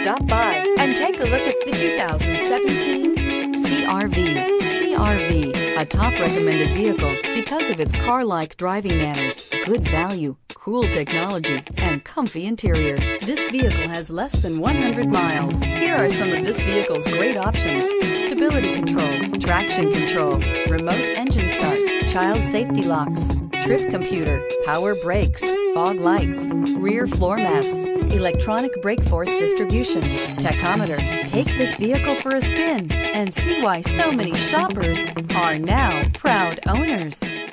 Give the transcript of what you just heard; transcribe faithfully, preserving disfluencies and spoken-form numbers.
Stop by and take a look at the two thousand seventeen C R V. C R V, a top recommended vehicle because of its car-like driving manners, good value, cool technology, and comfy interior. This vehicle has less than one hundred miles. Here are some of this vehicle's great options: stability control, traction control, remote engine start, child safety locks, trip computer, power brakes, fog lights, rear floor mats, electronic brake force distribution, tachometer. Take this vehicle for a spin and see why so many shoppers are now proud owners.